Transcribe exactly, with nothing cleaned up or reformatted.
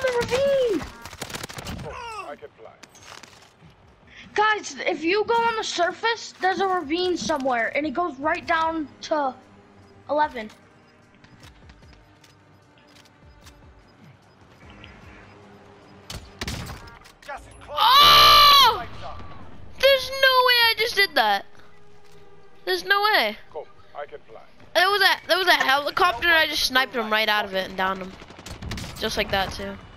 a ravine! Oh, I can fly. Guys, if you go on the surface, there's a ravine somewhere, and it goes right down to eleven. Oh! There's no way I just did that. There's no way. Cool. I can fly. There was a there was a helicopter and I just sniped him right out of it and downed him. Just like that too.